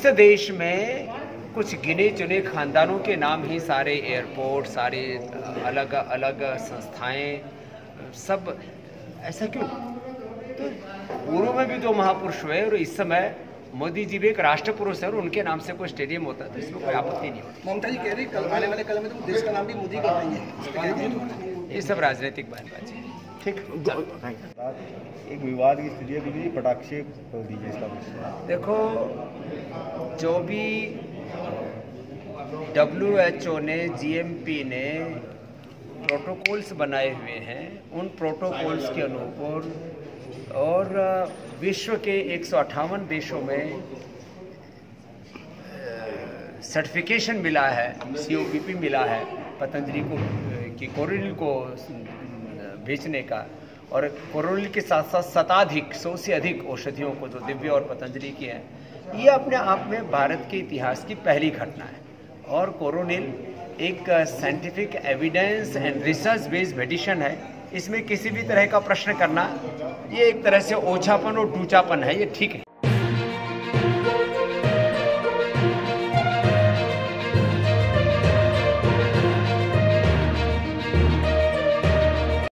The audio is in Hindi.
इस देश में कुछ गिने चुने खानदानों के नाम ही सारे एयरपोर्ट, सारे अलग अलग संस्थाएं, सब ऐसा क्यों? तो पूर्व में भी जो महापुरुष हुए और इस समय मोदी जी भी एक राष्ट्र पुरुष है और उनके नाम से कोई स्टेडियम होता है तो इसमें कोई आपत्ति नहीं होती। ममता जी कह रही कल आने वाले कल में तो देश का नाम भी मोदी कर रही है। ये सब राजनीतिक बयानबाजी है। ठीक, एक विवाद की स्थिति है क्योंकि पटाखे दीजिए इसका। देखो, जो भी WHO ने, GMP ने प्रोटोकॉल्स बनाए हुए हैं, उन प्रोटोकॉल्स के अनुकूल और विश्व के 158 देशों में सर्टिफिकेशन मिला है, COPP मिला है पतंजलि को कि कोरोनिल को बेचने का, और कोरोनिल के साथ साथ 100 से अधिक औषधियों को जो दिव्य और पतंजलि की हैं, ये अपने आप में भारत के इतिहास की पहली घटना है। और कोरोनिल एक scientific evidence and research based medicine है, इसमें किसी भी तरह का प्रश्न करना ये एक तरह से ओछापन और टूचापन है, ये ठीक है।